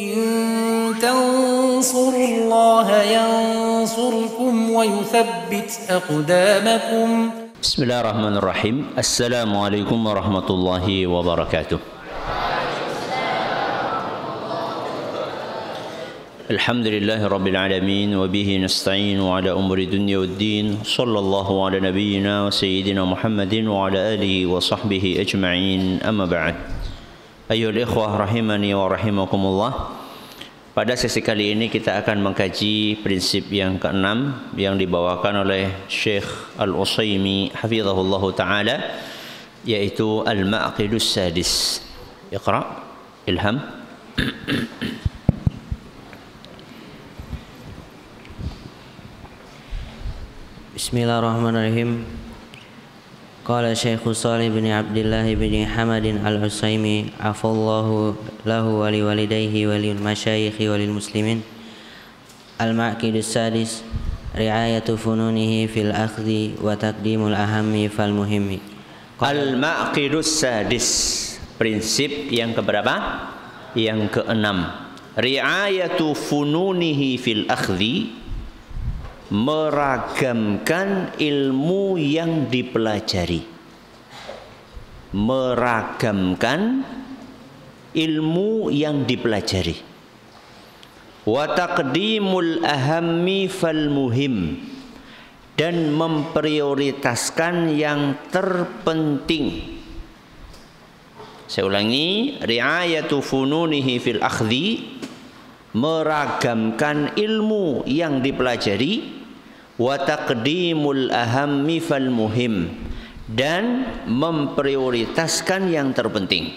إن تنصروا الله ينصركم ويثبت أقدامكم. بسم الله الرحمن الرحيم. السلام عليكم ورحمة الله وبركاته. الحمد لله رب العالمين وبه نستعين على أمور الدنيا والدين. صلى الله على نبينا وسيدنا محمد وعلى آله وصحبه أجمعين. أما بعد. أيها الإخوة rahimani wa rahimakumullah. Pada sesi kali ini kita akan mengkaji prinsip yang keenam yang dibawakan oleh Syekh Al-Utsaimin hafizahullah taala, yaitu Al-Ma'qidus Sadis. Iqra, Ilham. Bismillahirrahmanirrahim. Qala Syekh Shalih bin Abdullah bin Hamad Al-Utsaimin afallahu lahu wa liwalidayhi wa lil masyayikh wa lil muslimin. Al-Ma'qidus Sadis, ri'ayatu fununihi fil akhdhi wa taqdimul ahammi fal muhimmi. Al-Ma'qidus Sadis, prinsip yang keberapa? Yang keenam. Ri'ayatu fununihi fil akhdhi, meragamkan ilmu yang dipelajari. Meragamkan ilmu yang dipelajari. Wa taqdimul ahammi fal muhim, dan memprioritaskan yang terpenting. Saya ulangi, ri'ayatu fununihi fil akhdhi, meragamkan ilmu yang dipelajari. Wa taqdimul ahammi fal muhim, dan memprioritaskan yang terpenting.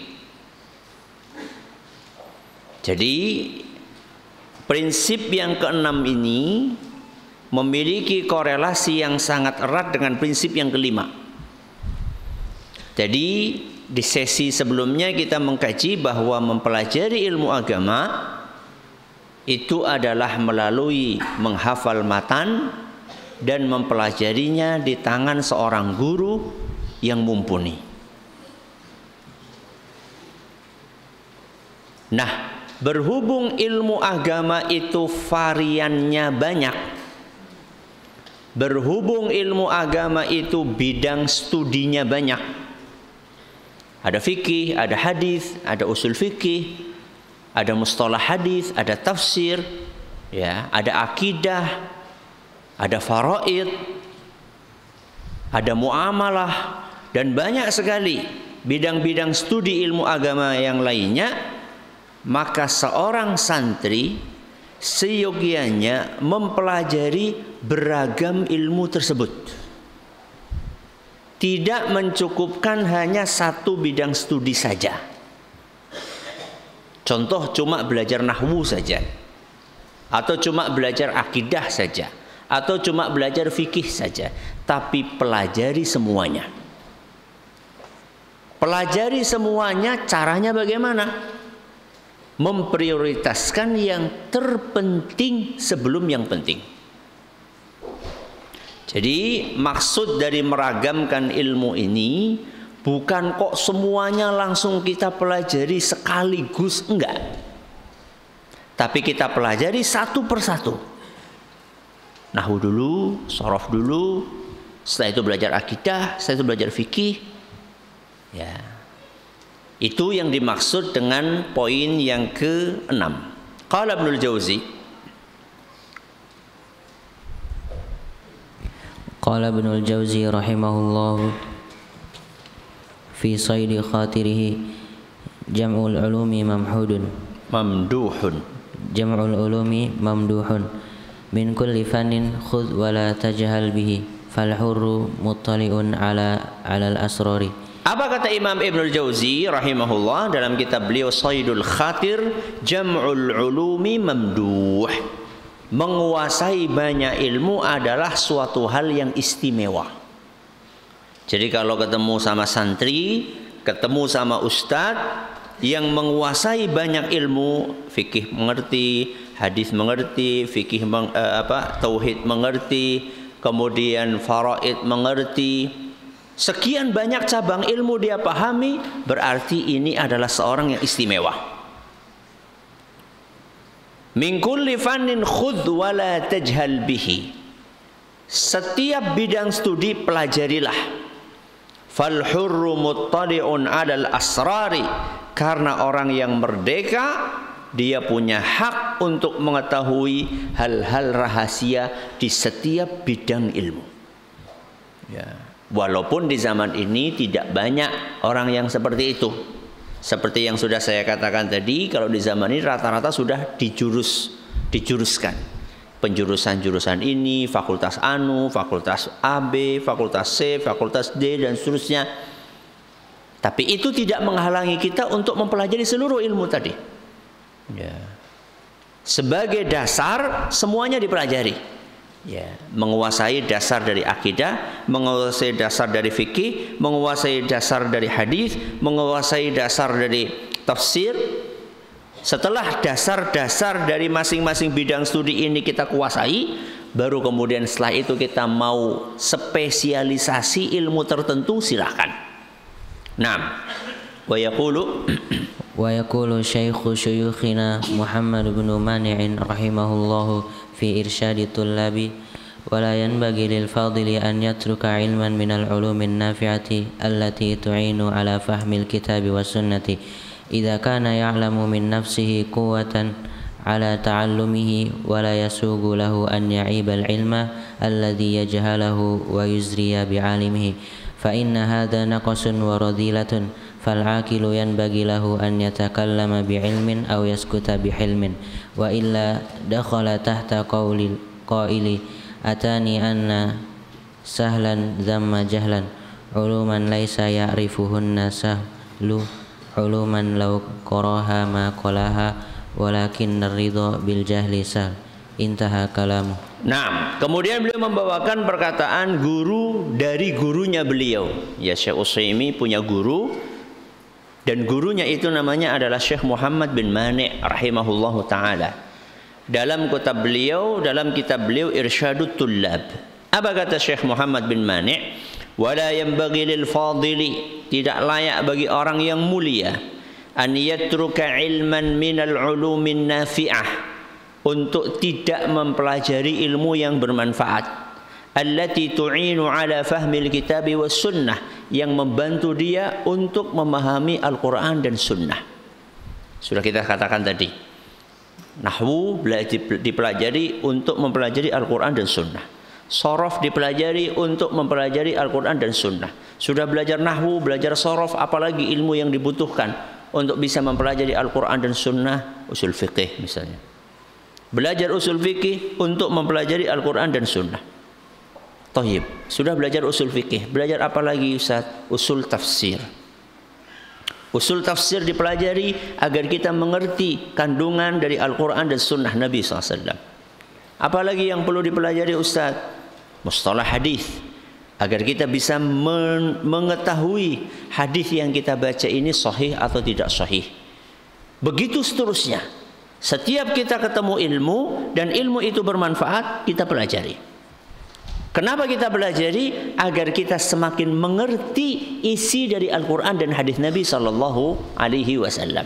Jadi prinsip yang keenam ini memiliki korelasi yang sangat erat dengan prinsip yang kelima. Jadi di sesi sebelumnya kita mengkaji bahwa mempelajari ilmu agama itu adalah melalui menghafal matan dan mempelajarinya di tangan seorang guru yang mumpuni. Nah, berhubung ilmu agama itu variannya banyak, berhubung ilmu agama itu bidang studinya banyak, ada fikih, ada hadis, ada usul fikih, ada mustalah hadis, ada tafsir, ya, ada akidah, ada faraid, ada muamalah, dan banyak sekali bidang-bidang studi ilmu agama yang lainnya. Maka seorang santri seyogianya mempelajari beragam ilmu tersebut. Tidak mencukupkan hanya satu bidang studi saja. Contoh, cuma belajar nahwu saja, atau cuma belajar akidah saja, atau cuma belajar fikih saja, tapi pelajari semuanya. Pelajari semuanya, caranya bagaimana? Memprioritaskan yang terpenting sebelum yang penting. Jadi maksud dari meragamkan ilmu ini bukan kok semuanya langsung kita pelajari sekaligus, enggak. Tapi kita pelajari satu persatu. Nahwu dulu, shorof dulu, setelah itu belajar akidah, setelah itu belajar fikih. Ya, itu yang dimaksud dengan poin yang ke-6. Qala Ibnul Jauzi, Qala Ibnul Jauzi rahimahullah fi saydi khatirihi, jam'ul ulumi mamduhun, jam'ul ulumi mamduhun, min kulli fannin khudh wa la tajhal bihi, fal hurru muttali'un ala al-asrari. Apa kata Imam Ibnul Jauzi rahimahullah dalam kitab beliau Saydul Khatir? Jam'ul ulumi mamduh. Menguasai banyak ilmu adalah suatu hal yang istimewa. Jadi kalau ketemu sama santri, ketemu sama ustadz yang menguasai banyak ilmu, fikih mengerti, hadis mengerti, fikih tauhid mengerti, kemudian faraid mengerti, sekian banyak cabang ilmu dia pahami, berarti ini adalah seorang yang istimewa. Min kulli fannin khudh wa la tajhal bihi. Setiap bidang studi pelajarilah. Fal hurru muttali'un 'alal asrari, karena orang yang merdeka dia punya hak untuk mengetahui hal-hal rahasia di setiap bidang ilmu. Ya. Walaupun di zaman ini tidak banyak orang yang seperti itu. Seperti yang sudah saya katakan tadi, kalau di zaman ini rata-rata sudah dijuruskan. Penjurusan-jurusan ini, fakultas anu, fakultas AB, fakultas C, fakultas D, dan seterusnya. Tapi itu tidak menghalangi kita untuk mempelajari seluruh ilmu tadi. Ya. Sebagai dasar, semuanya dipelajari. Ya, menguasai dasar dari akidah, menguasai dasar dari fikih, menguasai dasar dari hadis, menguasai dasar dari tafsir. Setelah dasar-dasar dari masing-masing bidang studi ini kita kuasai, baru kemudian setelah itu kita mau spesialisasi ilmu tertentu, silakan. Nah, wa yaqulu syaikhu syuyukhina Muhammad bin Mani'in rahimahullahu fi irsyadi tullabi wa la yanbaghi lil fadili an yatruka ilman min al ulumin nafi'ati allati tu'inu ala fahmil kitabi was sunnati idza kana ya'lamu min nafsihi quwwatan ala ta'allumihi wa la yasugu lahu an ya'iba al ilma alladhi yajhalahu wa yuzriya bi'alimihi fa inna hadha naqsun wa radilatun fal 'aqilu yanbaghi lahu an yatakallama bi'ilmin aw yaskuta bihilmin wa illa dakhala tahta qawli qaili atani anna sahlan dhamma jahlan uluman laysa ya'rifuhunna sahlu uluman law qaraha ma qalaha walakin ar-ridha bil jahli sah. Intaha kalamu. Nah, kemudian beliau membawakan perkataan guru dari gurunya beliau. Ya, Syekh Utsaimin punya guru, dan gurunya itu namanya adalah Syekh Muhammad bin Mani' rahimahullahu ta'ala. Dalam kitab beliau Irsyadut Tullab. Apa kata Syekh Muhammad bin Mani'? Wala yanbaghi lil fadili, tidak layak bagi orang yang mulia, an yatruka ilman minal ulumin nafi'ah, untuk tidak mempelajari ilmu yang bermanfaat, allati tu'inu ala fahmil kitabi was sunnah, yang membantu dia untuk memahami Al-Quran dan Sunnah. Sudah kita katakan tadi, nahwu dipelajari untuk mempelajari Al-Quran dan Sunnah. Sorof dipelajari untuk mempelajari Al-Quran dan Sunnah. Sudah belajar nahwu, belajar sorof, apalagi ilmu yang dibutuhkan untuk bisa mempelajari Al-Quran dan Sunnah? Usul fikih misalnya. Belajar usul fikih untuk mempelajari Al-Quran dan Sunnah. Tayyib, sudah belajar usul fikih, belajar apa lagi Ustaz? Usul tafsir. Usul tafsir dipelajari agar kita mengerti kandungan dari Al-Quran dan Sunnah Nabi SAW. Apalagi yang perlu dipelajari Ustaz? Mustalah hadis, agar kita bisa mengetahui hadis yang kita baca ini sahih atau tidak sahih. Begitu seterusnya. Setiap kita ketemu ilmu dan ilmu itu bermanfaat, kita pelajari. Kenapa kita pelajari? Agar kita semakin mengerti isi dari Al-Quran dan hadis Nabi sallallahu alaihi wasallam.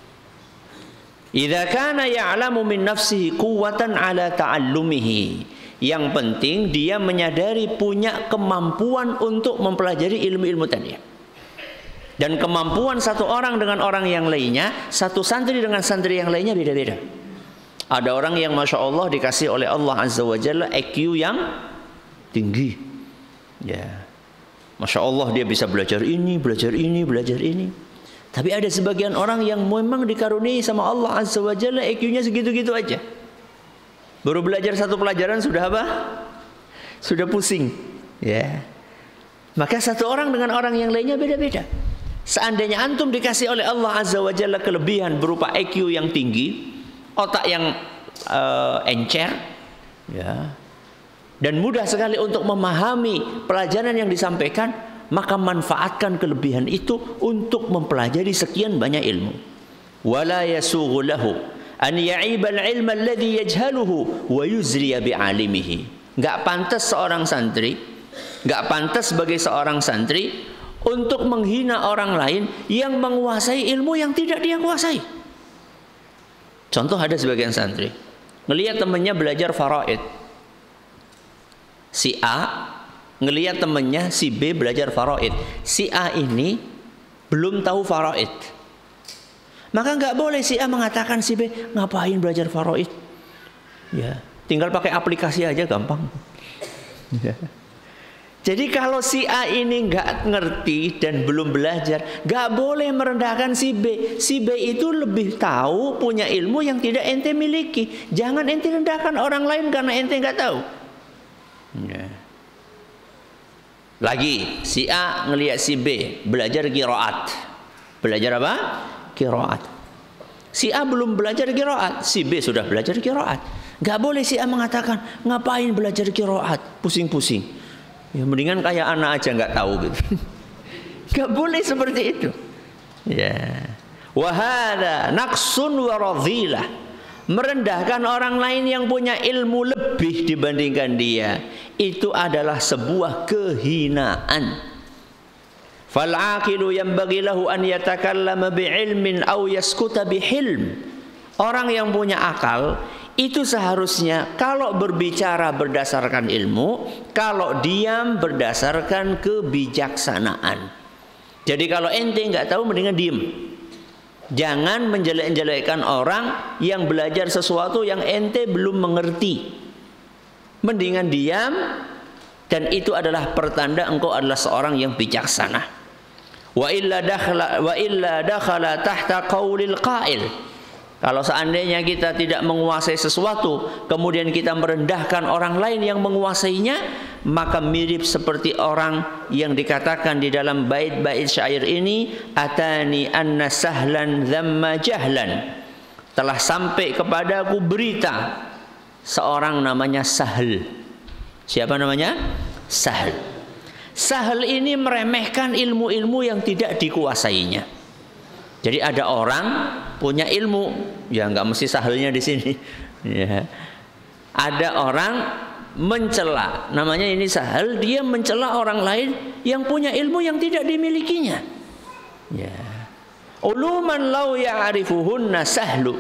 Idza kana ya'lamu min nafsihi quwwatan ala ta'allumihi. Yang penting dia menyadari punya kemampuan untuk mempelajari ilmu-ilmu tadi. Dan kemampuan satu orang dengan orang yang lainnya, satu santri dengan santri yang lainnya beda-beda. Ada orang yang Masya Allah dikasih oleh Allah Azza wa Jalla IQ yang tinggi, ya, Masya Allah dia bisa belajar ini, belajar ini, belajar ini. Tapi ada sebagian orang yang memang dikaruniai sama Allah Azza wa Jalla IQ-nya segitu-gitu aja. Baru belajar satu pelajaran sudah apa? Sudah pusing, ya. Maka satu orang dengan orang yang lainnya beda-beda. Seandainya antum dikasih oleh Allah Azza wa Jalla kelebihan berupa IQ yang tinggi, otak yang encer, ya, dan mudah sekali untuk memahami pelajaran yang disampaikan, maka manfaatkan kelebihan itu untuk mempelajari sekian banyak ilmu. Wala yasughu lahu an ya'ibal ilma alladhi yajhaluhu wa yuzriya bi'alimihi. Enggak pantas seorang santri, enggak pantas bagi seorang santri untuk menghina orang lain yang menguasai ilmu yang tidak dia kuasai. Contoh, ada sebagian santri ngelihat temannya belajar faraid. Si A ngelihat temannya si B belajar faraid. Si A ini belum tahu faraid. Maka nggak boleh si A mengatakan si B, ngapain belajar faraid? Ya, tinggal pakai aplikasi aja gampang. Ya. Jadi kalau si A ini nggak ngerti dan belum belajar, nggak boleh merendahkan si B. Si B itu lebih tahu, punya ilmu yang tidak ente miliki. Jangan ente rendahkan orang lain karena ente nggak tahu. Ya. Lagi, si A ngelihat si B belajar qiraat. Belajar apa? Qiraat. Si A belum belajar qiraat, si B sudah belajar qiraat. Nggak boleh si A mengatakan, ngapain belajar qiraat? Pusing-pusing. Ya mendingan kayak anak aja nggak tahu gitu. Nggak boleh seperti itu. Ya. Wahada naqsun wa radhilah. Merendahkan orang lain yang punya ilmu lebih dibandingkan dia, itu adalah sebuah kehinaan. Fal aqilu yanbaghi lahu an yatakallama bi'ilmin aw yaskuta bihilm. Orang yang punya akal itu seharusnya kalau berbicara berdasarkan ilmu, kalau diam berdasarkan kebijaksanaan. Jadi kalau ente nggak tahu mendingan diem. Jangan menjelek-jelekkan orang yang belajar sesuatu yang ente belum mengerti. Mendingan diam, dan itu adalah pertanda engkau adalah seorang yang bijaksana. Wa illa dakhala tahta qaulil qail. Kalau seandainya kita tidak menguasai sesuatu, kemudian kita merendahkan orang lain yang menguasainya, maka mirip seperti orang yang dikatakan di dalam bait-bait syair ini, atani anna sahlan dhamma jahlan. Telah sampai kepadaku berita seorang namanya Sahal. Siapa namanya? Sahal. Sahal ini meremehkan ilmu-ilmu yang tidak dikuasainya. Jadi ada orang punya ilmu, ya nggak mesti Sahalnya di sini. Ya. Ada orang mencela, namanya ini Sahal, dia mencela orang lain yang punya ilmu yang tidak dimilikinya. Ya. Uluman law ya'rifuhunna Sahlu.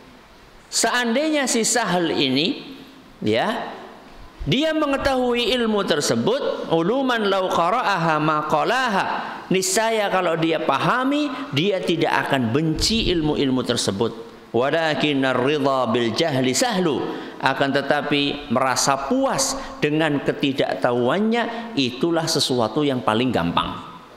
Seandainya si Sahal ini, ya, dia mengetahui ilmu tersebut, uluman law qara'aha ma qalaha, niscaya kalau dia pahami, dia tidak akan benci ilmu-ilmu tersebut. Walakin ar-ridha bil jahli sahlu, akan tetapi merasa puas dengan ketidaktahuannya itulah sesuatu yang paling gampang.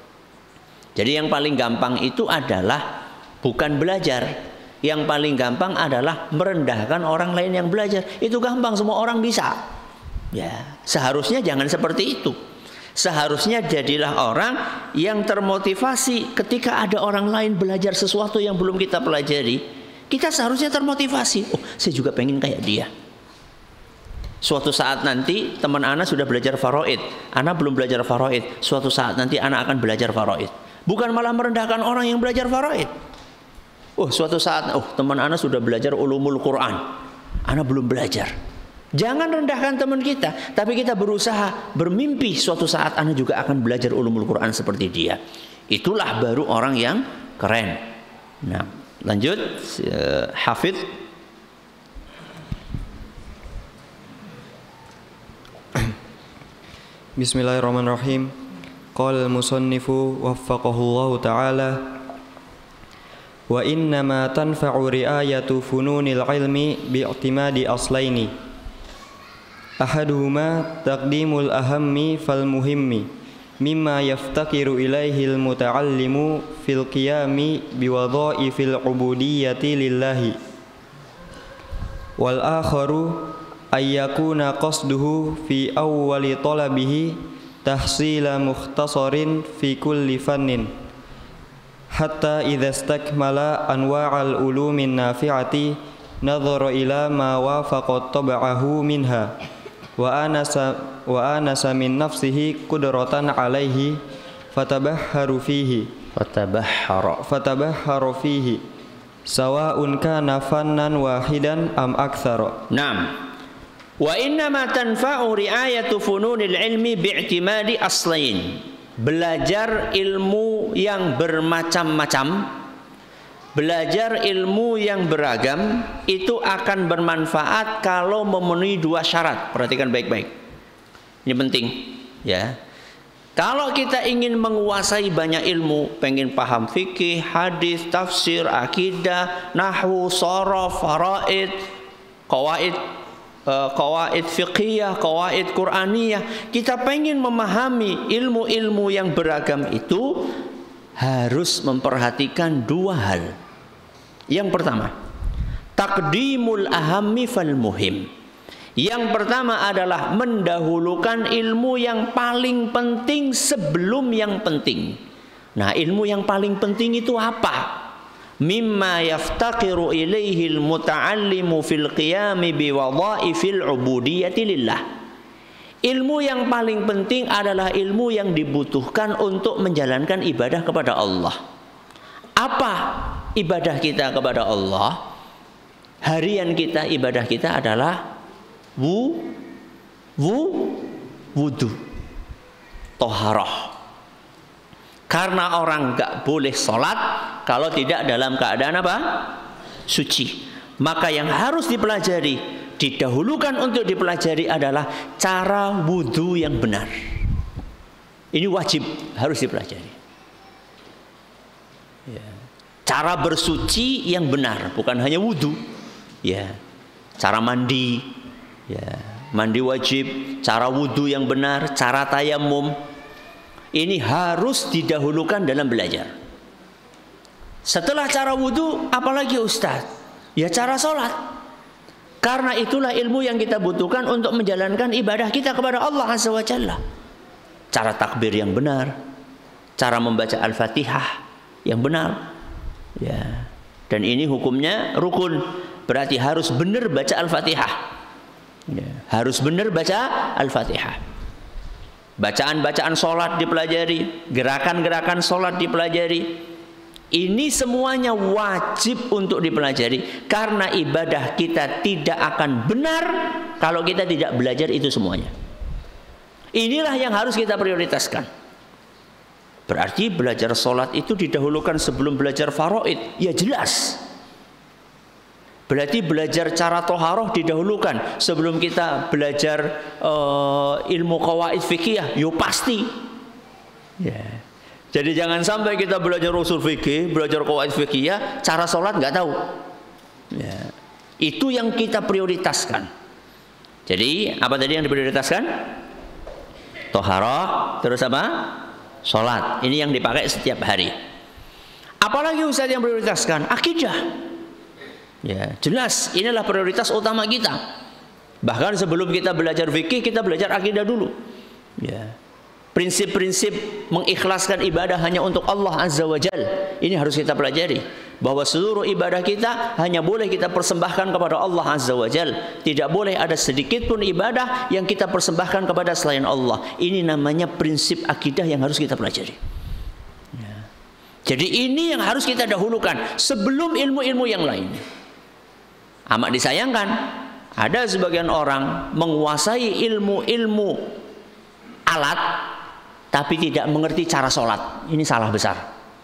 Jadi yang paling gampang itu adalah bukan belajar. Yang paling gampang adalah merendahkan orang lain yang belajar. Itu gampang, semua orang bisa. Ya, seharusnya jangan seperti itu. Seharusnya jadilah orang yang termotivasi ketika ada orang lain belajar sesuatu yang belum kita pelajari. Kita seharusnya termotivasi. Oh, saya juga pengen kayak dia. Suatu saat nanti teman Ana sudah belajar faraid, Ana belum belajar faraid. Suatu saat nanti Ana akan belajar faraid. Bukan malah merendahkan orang yang belajar faraid. Oh, suatu saat, teman Ana sudah belajar ulumul Quran, Ana belum belajar. Jangan rendahkan teman kita, tapi kita berusaha bermimpi suatu saat Ana juga akan belajar ulumul Quran seperti dia. Itulah baru orang yang keren. Nah, lanjut, Hafidz. Bismillahirrahmanirrahim. Qala al-musannifu waffaqahullahu ta'ala, wa innama tanfa'u ri'ayatu fununil ilmi bi'timadi aslaini. Ahaduhuma taqdimul ahammi fal muhimmi mimma yaftakiru ilaihil muta'allimu fil qiyami biwadha'ifil ubudiyyati lillahi, wal akharu ayyakuna qasduhu fi awwali talabihi tahsila mukhtasarin fi kulli fannin hatta idza istakmala anwa'al ulumin nafi'ati nadhara ila ma wafaqa tab'ahu minha wa anasa min nafsihi qudratan alaihi fatabahharu fihi sawa'un kana fannan wahidan am aktsara. Naam. Wa innama tanfa'u ri'ayatu fununil ilmi bi'timadi aslain. Belajar ilmu yang bermacam-macam belajar ilmu yang beragam itu akan bermanfaat kalau memenuhi 2 syarat. Perhatikan baik-baik. Ini penting, ya. Kalau kita ingin menguasai banyak ilmu, pengen paham fikih, hadis, tafsir, akidah, nahwu, shorof, faraid, qawaid fiqhiyah, qawaid Qur'aniyah, kita pengen memahami ilmu-ilmu yang beragam itu, harus memperhatikan 2 hal. Yang pertama, taqdimul ahammi fal muhim. Yang pertama adalah mendahulukan ilmu yang paling penting sebelum yang penting. Nah, ilmu yang paling penting itu apa? Mimma yaftaqiru ilaihi al-muta'allimu fil qiyami biwadha'ifil ubudiyyati lillah. Ilmu yang paling penting adalah ilmu yang dibutuhkan untuk menjalankan ibadah kepada Allah. Apa ibadah kita kepada Allah? Harian kita, ibadah kita adalah wudu, toharoh. Karena orang nggak boleh sholat kalau tidak dalam keadaan apa? Suci. Maka yang harus dipelajari, didahulukan untuk dipelajari adalah cara wudu yang benar. Ini wajib, harus dipelajari. Ya. Cara bersuci yang benar, bukan hanya wudu. Ya. Cara mandi. Ya, mandi wajib, cara wudhu yang benar, cara tayamum, ini harus didahulukan dalam belajar. Setelah cara wudhu, apalagi Ustaz? Ya cara sholat. Karena itulah ilmu yang kita butuhkan untuk menjalankan ibadah kita kepada Allah Azza wa Jalla. Cara takbir yang benar, cara membaca Al-Fatihah yang benar. Ya. Dan ini hukumnya rukun, berarti harus benar baca Al-Fatihah. Ya, harus benar baca Al-Fatihah. Bacaan-bacaan sholat dipelajari, gerakan-gerakan sholat dipelajari. Ini semuanya wajib untuk dipelajari, karena ibadah kita tidak akan benar kalau kita tidak belajar itu semuanya. Inilah yang harus kita prioritaskan. Berarti belajar sholat itu didahulukan sebelum belajar faraid. Ya jelas. Berarti belajar cara toharoh didahulukan sebelum kita belajar ilmu qawaid fikih. Yo pasti. Ya. Jadi jangan sampai kita belajar usul fikih, belajar qawaid fikih, cara sholat nggak tahu. Ya. Itu yang kita prioritaskan. Jadi apa tadi yang diprioritaskan? Toharoh, terus apa? Sholat. Ini yang dipakai setiap hari. Apalagi Ustaz yang prioritaskan? Akidah. Ya, jelas inilah prioritas utama kita. Bahkan sebelum kita belajar fikih, kita belajar akidah dulu. Ya. Prinsip-prinsip mengikhlaskan ibadah hanya untuk Allah Azza wa Jal, ini harus kita pelajari. Bahwa seluruh ibadah kita hanya boleh kita persembahkan kepada Allah Azza wa Jal. Tidak boleh ada sedikit pun ibadah yang kita persembahkan kepada selain Allah. Ini namanya prinsip akidah yang harus kita pelajari. Ya. Jadi ini yang harus kita dahulukan sebelum ilmu-ilmu yang lain. Amat disayangkan, ada sebagian orang menguasai ilmu-ilmu alat tapi tidak mengerti cara sholat. Ini salah besar.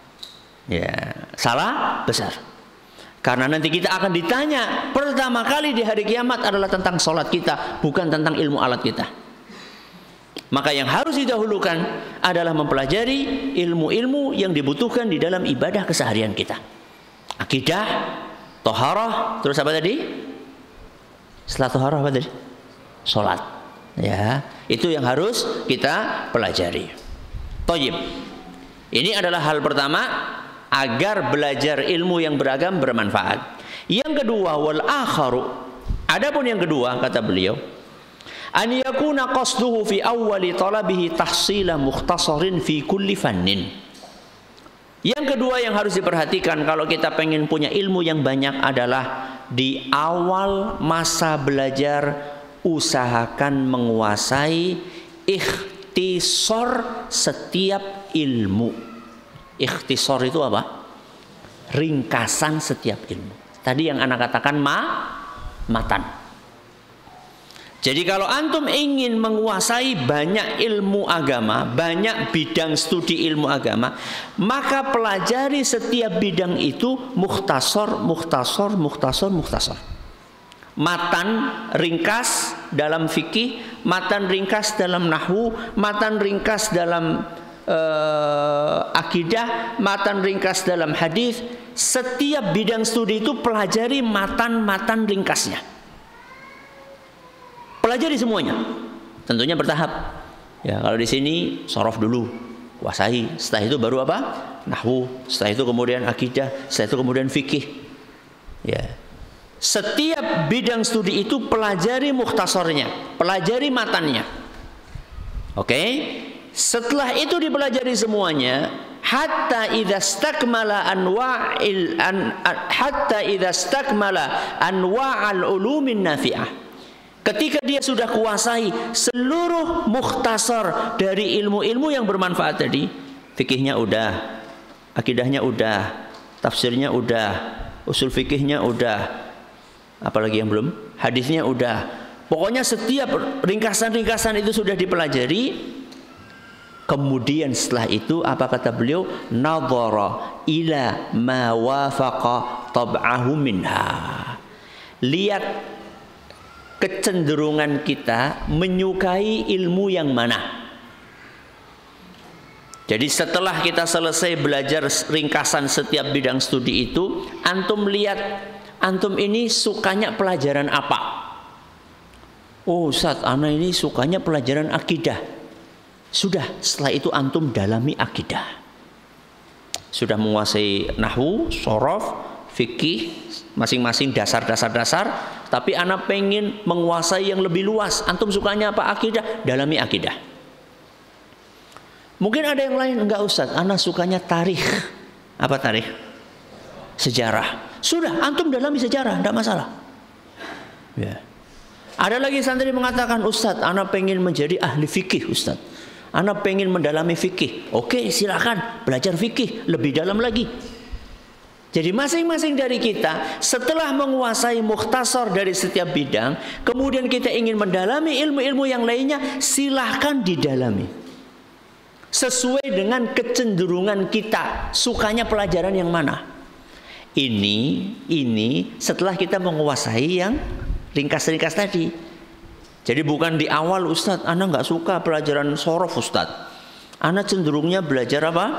Ya, salah besar. Karena nanti kita akan ditanya pertama kali di hari kiamat adalah tentang sholat kita, bukan tentang ilmu alat kita. Maka yang harus didahulukan adalah mempelajari ilmu-ilmu yang dibutuhkan di dalam ibadah keseharian kita. Akidah, toharah, terus apa tadi? Setelah toharah apa tadi? Sholat. Ya, itu yang harus kita pelajari. Thayyib. Ini adalah hal pertama agar belajar ilmu yang beragam bermanfaat. Yang kedua, wal akharu. Adapun yang kedua kata beliau, an yakuna qasduhu fi awwali talabihi tahsila mukhtasarin fi kulli fannin. Yang kedua yang harus diperhatikan kalau kita pengen punya ilmu yang banyak adalah di awal masa belajar usahakan menguasai ikhtisar setiap ilmu. Ikhtisar itu apa? Ringkasan setiap ilmu. Tadi yang anak katakan matan. Jadi kalau antum ingin menguasai banyak ilmu agama, banyak bidang studi ilmu agama, maka pelajari setiap bidang itu mukhtasar. Matan ringkas dalam fikih, matan ringkas dalam nahwu, matan ringkas dalam akidah, matan ringkas dalam hadis. Setiap bidang studi itu pelajari matan ringkasnya. Pelajari semuanya. Tentunya bertahap. Ya, kalau di sini shorof dulu, kuasai. Setelah itu baru apa? Nahwu. Setelah itu kemudian akidah. Setelah itu kemudian fikih. Ya. Setiap bidang studi itu pelajari mukhtasarnya, pelajari matannya. Oke? Setelah itu dipelajari semuanya, hatta idza stakmala anwa'al ulumin nafi'ah. Ketika dia sudah kuasai seluruh mukhtasar dari ilmu-ilmu yang bermanfaat tadi, fikihnya udah, akidahnya udah, tafsirnya udah, usul fikihnya udah, apalagi yang belum, hadisnya udah. Pokoknya setiap ringkasan-ringkasan itu sudah dipelajari. Kemudian setelah itu apa kata beliau? Nadhara ila ma wafaqa tab'ahu minha. Lihat kecenderungan kita menyukai ilmu yang mana. Jadi setelah kita selesai belajar ringkasan setiap bidang studi itu, antum lihat, antum ini sukanya pelajaran apa? Oh Ustaz, ana ini sukanya pelajaran akidah. Sudah, setelah itu antum dalami akidah. Sudah menguasai nahwu, shorof, fikih, masing-masing dasar-dasar, tapi anak pengen menguasai yang lebih luas. Antum sukanya apa? Akidah, dalami akidah. Mungkin ada yang lain, enggak Ustaz, anak sukanya tarikh. Apa tarikh? Sejarah. Sudah, antum dalami sejarah, enggak masalah. Ya. Ada lagi santri mengatakan, Ustaz, anak pengen menjadi ahli fikih, Ustaz. Anak pengen mendalami fikih. Oke, silakan belajar fikih lebih dalam lagi. Jadi masing-masing dari kita setelah menguasai mukhtasar dari setiap bidang, kemudian kita ingin mendalami ilmu-ilmu yang lainnya, silahkan didalami. Sesuai dengan kecenderungan kita, sukanya pelajaran yang mana. Ini setelah kita menguasai yang ringkas-ringkas tadi. Jadi bukan di awal, Ustadz, anak nggak suka pelajaran shorof Ustadz. Anak cenderungnya belajar apa?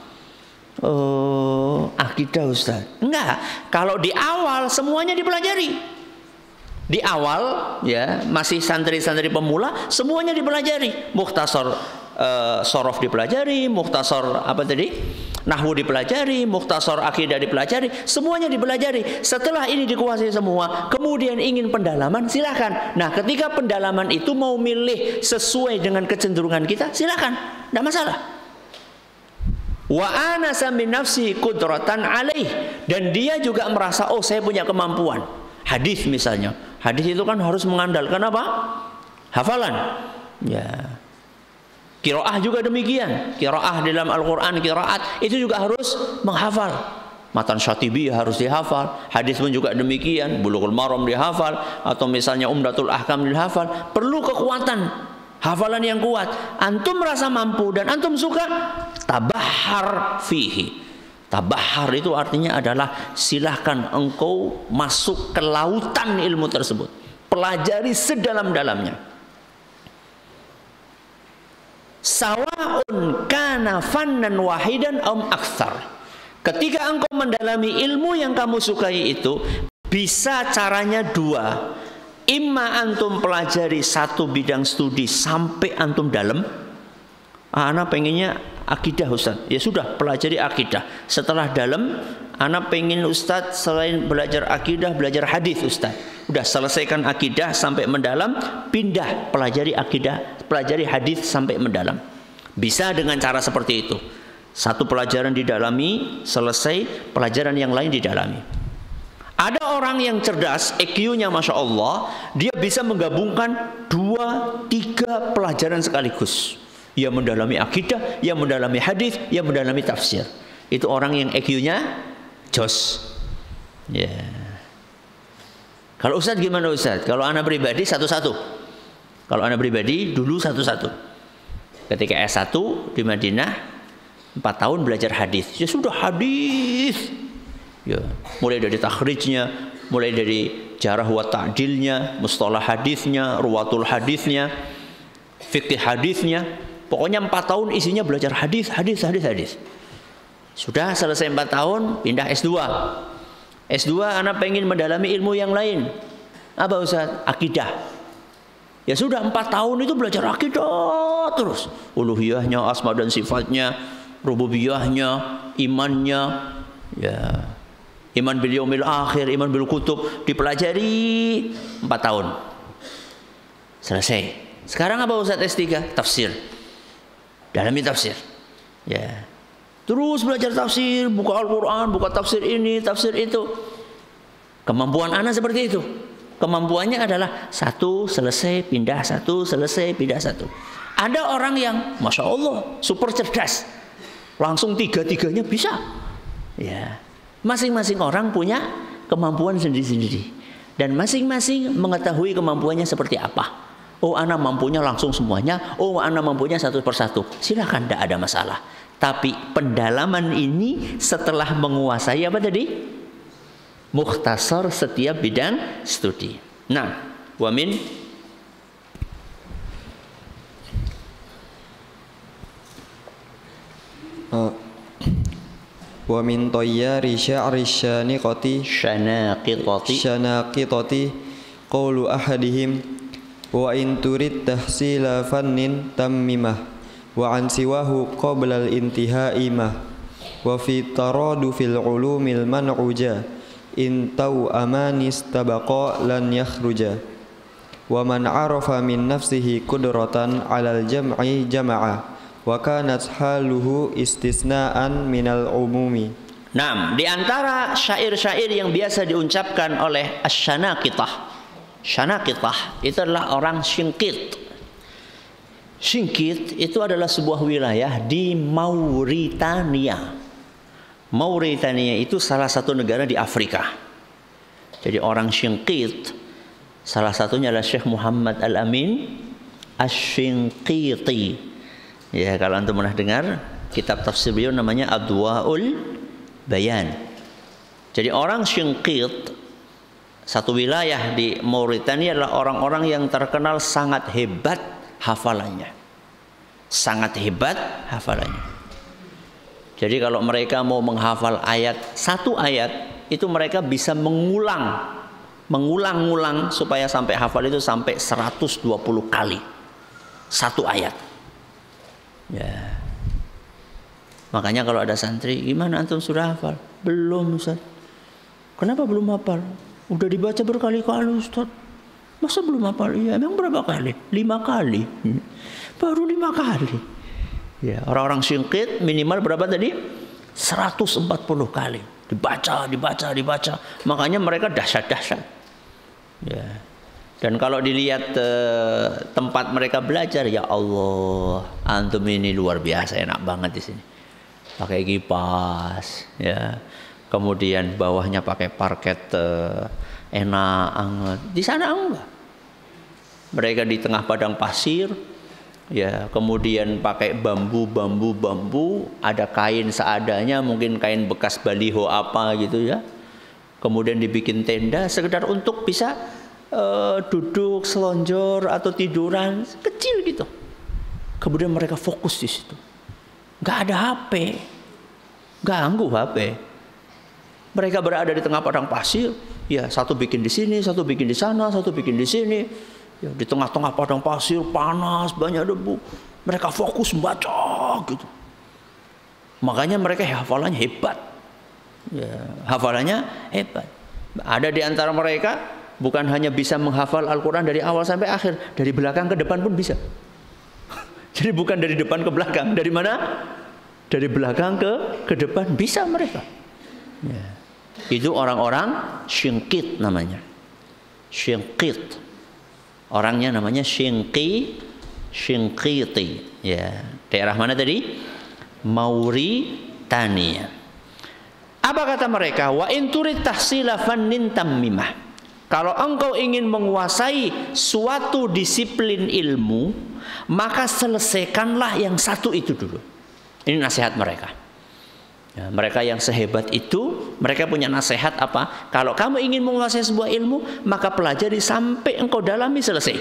Akidah Ustaz. Enggak, kalau di awal semuanya dipelajari. Di awal ya, masih santri-santri pemula, semuanya dipelajari. Mukhtasar shorof dipelajari, mukhtasar apa tadi? Nahwu dipelajari, mukhtasar akidah dipelajari, semuanya dipelajari. Setelah ini dikuasai semua, kemudian ingin pendalaman, silakan. Nah, ketika pendalaman itu mau milih sesuai dengan kecenderungan kita, silakan, tidak masalah. Wa anasa min nafsi qudratan alaih, dan dia juga merasa, oh saya punya kemampuan. Hadis misalnya, hadis itu kan harus mengandalkan apa? Hafalan. Ya. Qiraah juga demikian. Qiraah dalam Al-Quran, qiraat itu juga harus menghafal. Matan Syatibi harus dihafal. Hadis pun juga demikian. Bulughul Maram dihafal, atau misalnya Umdatul Ahkam dihafal. Perlu kekuatan, hafalan yang kuat. Antum merasa mampu dan antum suka, tabahhar fihi. Tabahhar itu artinya adalah silahkan engkau masuk ke lautan ilmu tersebut. Pelajari sedalam-dalamnya. Sawa'un kana fannan wahidan am aktsar. Ketika engkau mendalami ilmu yang kamu sukai itu, bisa caranya dua. Imma antum pelajari satu bidang studi sampai antum dalam. Anak pengennya akidah Ustaz. Ya sudah, pelajari akidah. Setelah dalam, anak pengen Ustaz selain belajar akidah, belajar hadis Ustaz. Udah selesaikan akidah sampai mendalam, pindah pelajari akidah, pelajari hadis sampai mendalam. Bisa dengan cara seperti itu. Satu pelajaran didalami, selesai, pelajaran yang lain didalami. Ada orang yang cerdas, EQ-nya Masya Allah, dia bisa menggabungkan 2-3 pelajaran sekaligus. Ia mendalami akidah, ia mendalami hadis, ia mendalami tafsir. Itu orang yang EQ-nya jos. Ya. Kalau Ustaz gimana Ustaz? Kalau anak pribadi satu-satu. Kalau ana pribadi dulu satu-satu. Ketika S1 di Madinah 4 tahun belajar hadis. Ya sudah hadis. Ya, mulai dari takhrijnya, mulai dari jarah wa ta'dilnya, mustalah hadisnya, ruwatul hadisnya, fikih hadisnya. Pokoknya 4 tahun isinya belajar hadis. Sudah selesai 4 tahun, pindah S2. S2 anak pengen mendalami ilmu yang lain. Apa Ustaz? Akidah. Ya sudah 4 tahun itu belajar akidah terus. Uluhiyahnya, asma dan sifatnya, rububiyahnya, imannya, ya, iman bil yaumil akhir, iman bil kutub, dipelajari 4 tahun. Selesai. Sekarang apa Ustaz S3? Tafsir. Dalami tafsir. Ya. Terus belajar tafsir, buka Al-Qur'an, buka tafsir ini, tafsir itu. Kemampuan anak seperti itu. Kemampuannya adalah 1 selesai pindah 1, selesai pindah 1. Ada orang yang Masya Allah super cerdas, langsung 3-3-nya bisa. Ya, masing-masing orang punya kemampuan sendiri-sendiri dan masing-masing mengetahui kemampuannya seperti apa. Oh, anak mampunya langsung semuanya. Oh, anak mampunya 1 persatu. Silakan, tidak ada masalah. Tapi pendalaman ini setelah menguasai apa tadi? Mukhtasar setiap bidang studi. Nah, wa min tayyari sya'ri syanaqitati qawlu ahadihim wa in turid tahsila fannin tammimah wa an siwahu qabla al-intihai mah wa fi taradu fil ulumil man'uja in tau amanis tabaqa lan yakhruja wa man arafa min nafsihi qudratan alal jam'i jama'a wa kanat haluhu istisnaan minal umumi. Nah, di antara syair-syair yang biasa diucapkan oleh asy-syanaqithah. Syanaqithah itu adalah orang Syinqit. Syinqit itu adalah sebuah wilayah di Mauritania. Mauritania itu salah satu negara di Afrika. Jadi orang Syinqit, salah satunya adalah Syekh Muhammad Al-Amin Asy-Syinqiti. Ya, kalau antum pernah dengar kitab tafsir beliau namanya Adwaul Bayan. Jadi orang Syinqit, satu wilayah di Mauritania, adalah orang-orang yang terkenal sangat hebat hafalannya. Sangat hebat hafalannya. Jadi kalau mereka mau menghafal satu ayat, itu mereka bisa mengulang-ulang supaya sampai hafal itu sampai 120 kali satu ayat. Ya. Makanya kalau ada santri, gimana antum sudah hafal? Belum Ustaz. Kenapa belum hafal? Udah dibaca berkali-kali Ustaz. Masa belum hafal? Iya, emang berapa kali? 5 kali. Baru 5 kali. Ya, orang-orang Syinqit minimal berapa tadi? 140 kali. Dibaca. Makanya mereka dahsyat-dahsyat. Ya. Dan kalau dilihat tempat mereka belajar, ya Allah, antum ini luar biasa, enak banget di sini. Pakai kipas, ya. Kemudian bawahnya pakai parket enak banget. Di sana enggak. Mereka di tengah padang pasir. Ya, kemudian pakai bambu, ada kain seadanya, mungkin kain bekas baliho apa gitu ya. Kemudian dibikin tenda sekedar untuk bisa duduk, selonjor atau tiduran kecil gitu. Kemudian mereka fokus di situ. Nggak ada HP, ganggu HP. Mereka berada di tengah padang pasir, ya satu bikin di sini, satu bikin di sana, satu bikin di sini. Ya, di tengah-tengah padang pasir panas, banyak debu. Mereka fokus membaca gitu. Makanya mereka hafalannya hebat. Ya, hafalannya hebat. Ada di antara mereka bukan hanya bisa menghafal Al-Quran dari awal sampai akhir, dari belakang ke depan pun bisa. Jadi bukan dari depan ke belakang, dari mana? Dari belakang ke depan bisa mereka. Ya. Itu orang-orang Syinqit namanya. Syinqit. Orangnya namanya Syinqiti. Ya, daerah mana tadi? Mauritania. Apa kata mereka? Wa in turid tahsila fannin tammimah. Kalau engkau ingin menguasai suatu disiplin ilmu, maka selesaikanlah yang satu itu dulu. Ini nasihat mereka. Ya, mereka yang sehebat itu, mereka punya nasihat apa? Kalau kamu ingin menguasai sebuah ilmu, maka pelajari sampai engkau dalami selesai.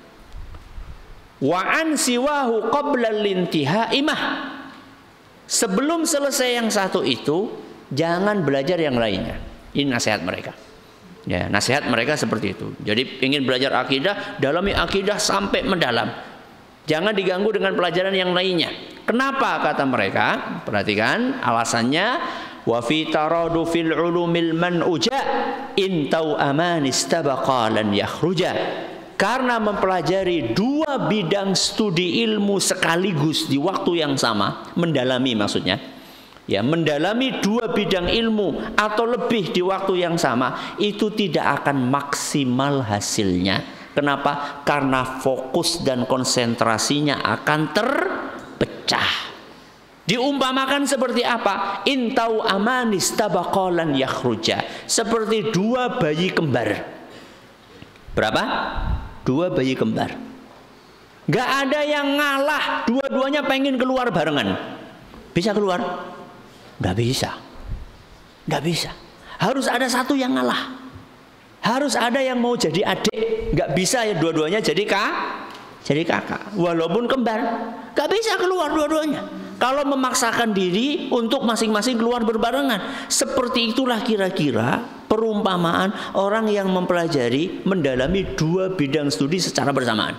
Wa an siwahu qabla al-intihai mah. Sebelum selesai yang satu itu, jangan belajar yang lainnya. Ini nasihat mereka. Ya, nasihat mereka seperti itu. Jadi ingin belajar akidah, dalami akidah sampai mendalam. Jangan diganggu dengan pelajaran yang lainnya. Kenapa kata mereka? Perhatikan alasannya. Wa fi taradu fil ulumil man'uja in tau aman istabaqa lan yakhruja. Karena mempelajari dua bidang studi ilmu sekaligus di waktu yang sama, mendalami maksudnya. Ya, mendalami dua bidang ilmu atau lebih di waktu yang sama, itu tidak akan maksimal hasilnya. Kenapa? Karena fokus dan konsentrasinya akan terpecah. Diumpamakan seperti apa? Intau amanis tabaqalan yakhruja. Seperti dua bayi kembar. Berapa? Dua bayi kembar. Gak ada yang ngalah, dua-duanya pengen keluar barengan. Bisa keluar? Nggak bisa. Nggak bisa. Harus ada satu yang ngalah. Harus ada yang mau jadi adik. Nggak bisa ya dua-duanya jadi kakak. Walaupun kembar, nggak bisa keluar dua-duanya. Kalau memaksakan diri untuk masing-masing keluar berbarengan. Seperti itulah kira-kira perumpamaan orang yang mempelajari, mendalami dua bidang studi secara bersamaan.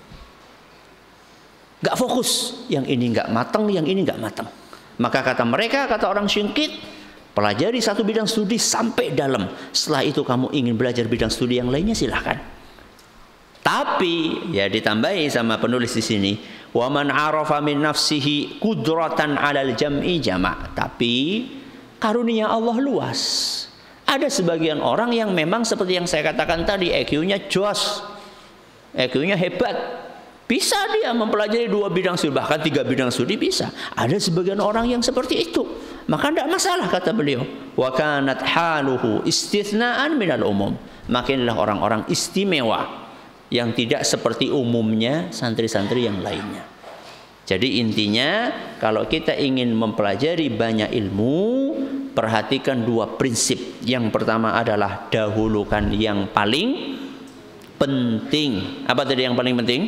Nggak fokus. Yang ini nggak matang, yang ini nggak matang. Maka kata mereka, kata orang Syingkit, pelajari satu bidang studi sampai dalam. Setelah itu kamu ingin belajar bidang studi yang lainnya, silahkan. Tapi ya ditambahi sama penulis di sini, wa man arafa min nafsihi qudratan 'alal jam'i jama'. Tapi karunia Allah luas. Ada sebagian orang yang memang seperti yang saya katakan tadi, IQ-nya jos. IQ-nya hebat. Bisa dia mempelajari dua bidang studi, bahkan tiga bidang studi bisa. Ada sebagian orang yang seperti itu. Maka tidak masalah kata beliau. Wa kanat haluhu istithna'an minal umum. Makinlah orang-orang istimewa yang tidak seperti umumnya santri-santri yang lainnya. Jadi intinya kalau kita ingin mempelajari banyak ilmu, perhatikan dua prinsip. Yang pertama adalah dahulukan yang paling penting. Apa tadi yang paling penting?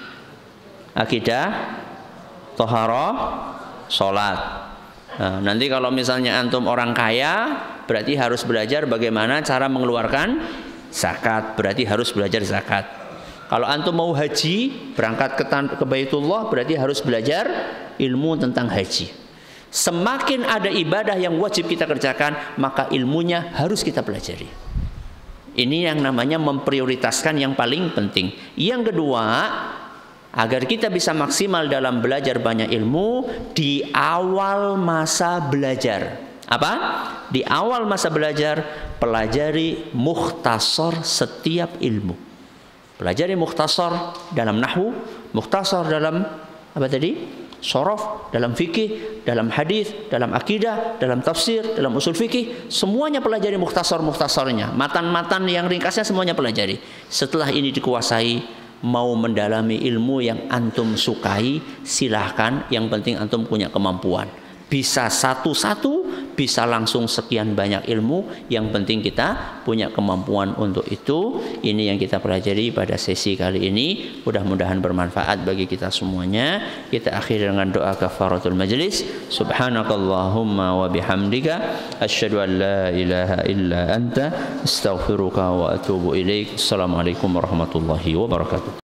Akidah, toharoh, sholat. Nah, nanti kalau misalnya antum orang kaya, berarti harus belajar bagaimana cara mengeluarkan zakat. Berarti harus belajar zakat. Kalau antum mau haji, berangkat ke Baitullah, berarti harus belajar ilmu tentang haji. Semakin ada ibadah yang wajib kita kerjakan, maka ilmunya harus kita pelajari. Ini yang namanya memprioritaskan yang paling penting. Yang kedua, agar kita bisa maksimal dalam belajar banyak ilmu di awal masa belajar. Apa? Di awal masa belajar, pelajari mukhtasar setiap ilmu. Pelajari mukhtasar dalam nahwu, mukhtasar dalam apa tadi? Shorof, dalam fikih, dalam hadis, dalam akidah, dalam tafsir, dalam usul fikih, semuanya pelajari mukhtasar-mukhtasarnya. Matan-matan yang ringkasnya semuanya pelajari. Setelah ini dikuasai, mau mendalami ilmu yang antum sukai, silahkan. Yang penting antum punya kemampuan. Bisa satu-satu, bisa langsung sekian banyak ilmu. Yang penting kita punya kemampuan untuk itu. Ini yang kita pelajari pada sesi kali ini. Mudah-mudahan bermanfaat bagi kita semuanya. Kita akhiri dengan doa kafaratul majlis. Subhanakallahumma wa bihamdika asyhadu an la ilaha illa anta astaghfiruka wa atubu ilaik. Assalamualaikum warahmatullahi wabarakatuh.